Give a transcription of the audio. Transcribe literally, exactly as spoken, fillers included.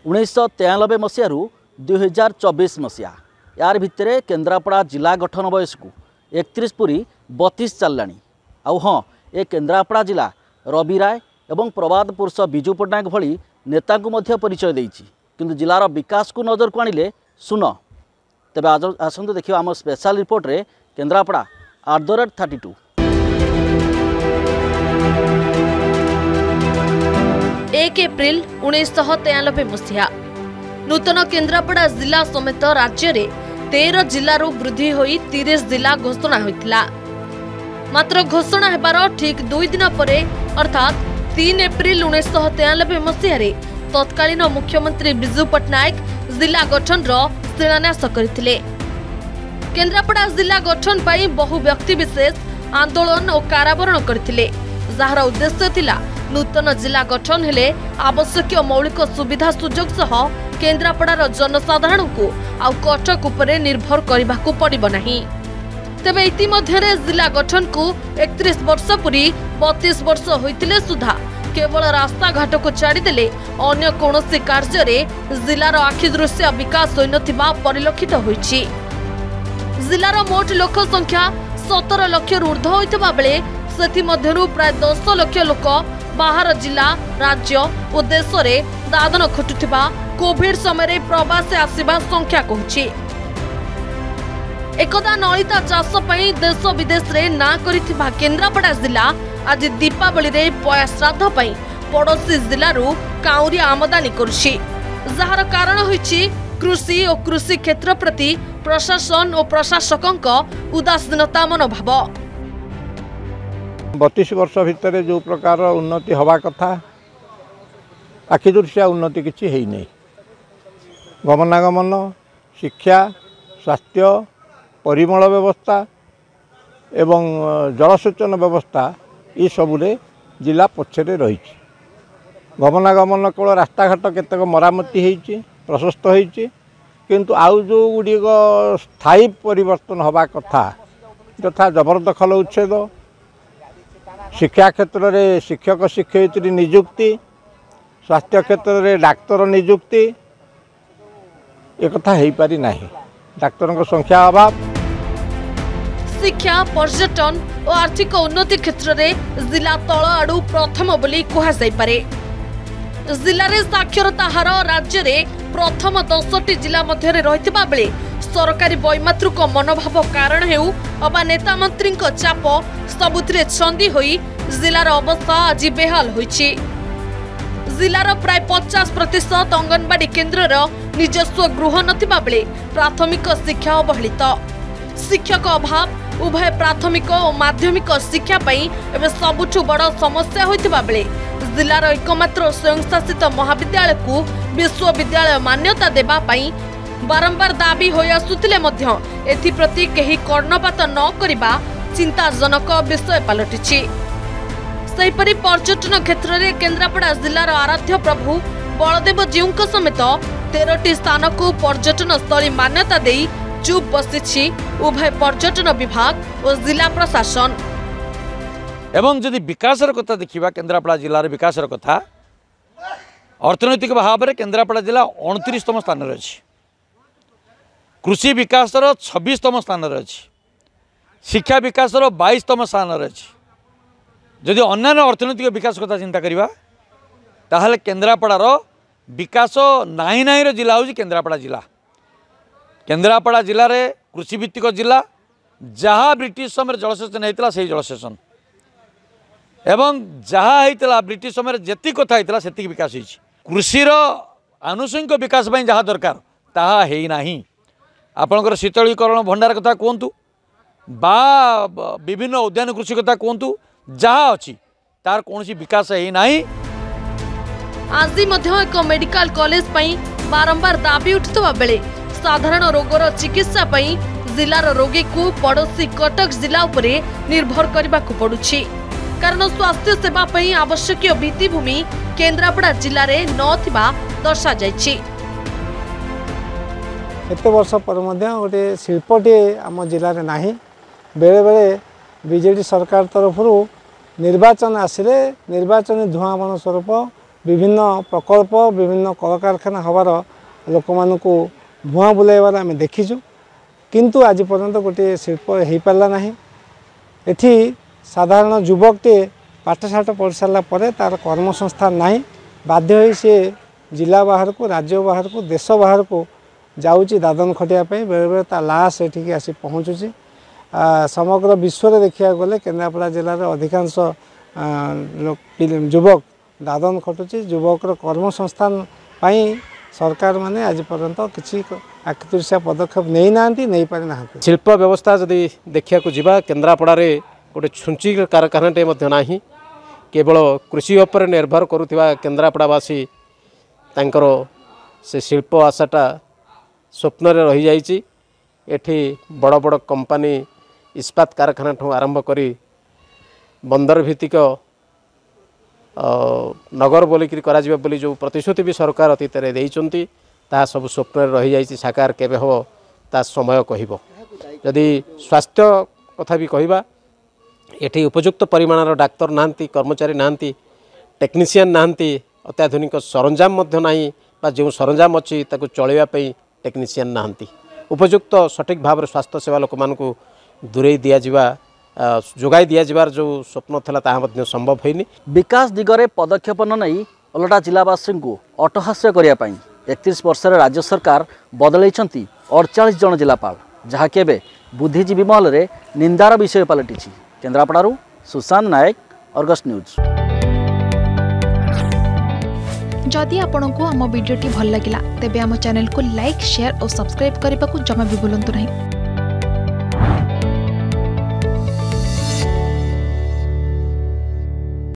उन्नीस तेयानबे मसीह दुई हजार चौबीस मसीहा यार भितर केन्द्रापड़ा जिला गठन बयस को एकतीस पूरी बतीस चललानी। आउ हाँ ए केन्द्रापड़ा जिला रवि राय एवं प्रबाद पुरुष विजु पट्टनायक भली नेता को मध्य परिचय देइछि, किंतु जिलार विकास को नजर को आनिले सुन। तेबे आज आसंतु देखियो आम स्पेशल रिपोर्ट रे Kendrapara at the rate thirty two. एक एप्रिल उन्नीस तेयानबे मसीहा नूतन केन्द्रापड़ा जिला समेत राज्य रे तेरह जिलू वृद्धि होई तीस जिला घोषणा होइथिला। मात्र घोषणा हेबार ठीक दुई दिन परे अर्थात तीन एप्रिल उन्नीस तेयानबे मसीह तत्कालीन मुख्यमंत्री विजु पट्टनायक जिला गठन रो शिलान्यास करथिले। केन्द्रापड़ा जिला गठन पाई बहु व्यक्ति विशेष आंदोलन और कारावरण करथिले, जार उद्देश्य थिला नूतन जिला गठन हेले आवश्यक मौलिक सुविधा सुजोग सह केन्द्रापड़ार जनसाधारण को आउ कटक उपरे निर्भर करने को पड़िबो नाही। तेबे इतिमध्यरे जिला गठन को एकतीस वर्ष पूरी बत्तीस वर्ष होइतिले सुधा केवल रास्ता घाट को छाड़देले अन्य कोनोसी कार्य रे जिलार आखि दृश्य विकास होई नथिबा परिलक्षित होइछि। जिलार मोट लोक संख्या सतर लाख ऊर्ध्व होइतबा बेले सेथि मध्यरु प्राय दस लाख लोक बाहर जिला राज्य और देश में दादन खटुथिबा कोविड समय प्रवासी आसिबा संख्या कहूछि। एकदा नलिता चाष पई देश विदेश रे ना करिथिबा केन्द्रापड़ा जिला आज दीपावली रे पया श्राद्ध पई पड़ोसी जिलू काउरिया आमदानी करुछि, जार कारण होइछि कृषि और कृषि क्षेत्र प्रति प्रशासन और प्रशासकक उदासीनता मनोभाव। बतीस वर्ष भितर जो प्रकार उन्नति हवा कथा आखिदृश्या उन्नति किसी है नहीं। गमनागमन, शिक्षा, स्वास्थ्य, परिमल व्यवस्था एवं जलसेचन व्यवस्था ये सबुरे जिला पछरे रही। गमनागमन केवल रास्ताघाट केतक मरामती होती प्रशस्त होती, किंतु आउ जो गुड़िक स्थायी परिवर्तन हवा कथा यथा जबरदखल उच्छेद, शिक्षा क्षेत्र में शिक्षक शिक्षयित्री नियुक्ति, स्वास्थ्य क्षेत्र में डाक्तर नियुक्ति एक हो पारि नाही। डाक्तरों संख्या अभाव। शिक्षा, पर्यटन और आर्थिक उन्नति क्षेत्र में जिला तल आड़ू प्रथम बोली कह जाई पारे। जिले में साक्षरता हार राज्य में प्रथम दसटी जिला मध्य रहिथिबा बेले सरकारी वैमातृक मनोभाव कारण हेउ अबा नेता मंत्री चाप सबुथिरे छंदी होई जिलार अवस्था आज बेहाल होइछि। जिलार प्राय पचास प्रतिशत अंगनवाड़ी केन्द्र निजस्व गृह नथिबा बेले प्राथमिक शिक्षा अवहेलित। शिक्षक अभाव उभय प्राथमिक और माध्यमिक शिक्षा पई एबे सबुठु बड़ समस्या होइतिबा बेले जिलार एकमात्र स्वयंशासित महाविद्यालय को विश्वविद्यालय मान्यता देबा पई बारंबार दाबी होई आसुतिले मध्य एथिप्रति केही कर्णपात न करिबा चिंताजनक विषय पलटिछि। सेहिपरि पर्यटन क्षेत्र में केन्द्रापड़ा जिलार आराध्य प्रभु बलदेव जीउक समेत तेरह स्थान को पर्यटन स्थली मान्यता देई चुप बसिछि उभय पर्यटन विभाग और जिला प्रशासन। एवं जदि विकासर कथा देखिबा केन्द्रापड़ा जिलार विकासर कथा अर्थनैतिक भाव में केन्द्रापड़ा जिला उनतीसतम स्थान रे अछि, कृषि विकासर छब्बीसतम स्थान रे अछि, शिक्षा विकासर बाईसतम स्थान रे अछि। जदि अन्य अर्थनैतिक विकास कथा चिंता करिबा ताहले केन्द्रापड़ार विकास नाही नाही जिला होछि केन्द्रापड़ा जिला। केन्द्रापड़ा जिले में कृषि भित्तिक जिला जहाँ ब्रिटिश समय जलसेचन होता से जलसेचन एवं जहाँ होता ब्रिटिश समय जी कथा होता से विकास होती। कृषिर आनुषंगिक विकास जहाँ दरकार ताहा है नाही। आपणकर शीतलीकरण भंडार कथा कहतु बा विभिन्न उद्यान कृषि कथा कहतु जहाँ अच्छी तार कौन विकास है नाही। आज एक मेडिकल कॉलेज पई बारंबार दाबी उठुवा बेले साधारण रोगर चिकित्सा पई जिलार रोगी को पड़ोसी कटक जिला उपरे निर्भर करने को पड़ुछि, कारण स्वास्थ्य सेवा पई आवश्यक भित्तिभूमि केन्द्रापड़ा जिले में नथिबा दर्शा जाइछि। एत वर्ष पर गोटे शिल्पटे आम जिले में नाही। बेले बेले बीजेडी सरकार तरफ निर्वाचन आसिले निर्वाचन धुआं स्वरूप विभिन्न प्रकल्प विभिन्न कलकारखाना हबार लोक मानू भुआ बुलाइबार आम देखीचु किंतु आज पर्यंत गोटे शिल्प हो पारा ना। एठी साधारण युवकटे पाठशाठ पढ़ी सारा पर तार कर्मसंस्थान नहीं बाध्य होई से जिला बाहर को राज्य बाहर को देश बाहर को जाऊँगी दादन खटियापी बेले बेले ता लाश एठिकी आसी पहुँचुची। समग्र विश्व में देखा गले केन्द्रापड़ा जिले में अधिकांश युवक दादन खटुची युवकर कर्मसंस्थान पाई सरकार माने आज पर्यंत किसी आखितुरिया पदक्षेप नहीं ना नहीं पारि ना। शिल्प व्यवस्था जदि देखा जावा केन्द्रापड़े गोटे छुंची कारखानाटे नहीं केवल कृषि उपर निर्भर करुवा केन्द्रापड़ावासी तांकर से शिल्प आशाटा स्वप्न रही जाइए। एठी बड़ बड़ कंपनी इस्पात कारखाना ठूँ आरंभ करी बंदर भित्तिक नगर बोलिकी करा बोली जो प्रतिश्रुति भी सरकार अतीत देइचंती ता सब स्वप्न रही जाइए। साकार केबे हो ता समय कहब। जदि स्वास्थ्य कथा भी कहबा एठी उपयुक्त परिमाणर डाक्तर नांती कर्मचारी नांती टेक्नीशियन नांती अत्याधुनिक सरंजाम मध्य नाही बा जो सरंजाम अच्छी ताकू चलैया पई टेक्नीशियन नांती उपयुक्त सठिक भाव स्वास्थ्य सेवा लोक मानकू दूरे दिया जिवा जोगाई दिया जिवार जो स्वप्न था ताहा मध्य संभव होइनी। विकास दिगरे पदक्षेप न नहीं ओलटा जिलावासी को अटहास्य करने एकतीस वर्ष राज्य सरकार बदलैछंती अड़चाश जन जिलापाल जहाँ केबे बुद्धिजीवी महल में निंदार विषय पलटि। केन्द्रापड़ारू सुशांत नायक, अर्गस न्यूज। जदि आपंक आम भिडी भल लगा तेब आम चैनल को लाइक शेयर और सब्सक्राइब करने को जमा भी भूलु नहीं।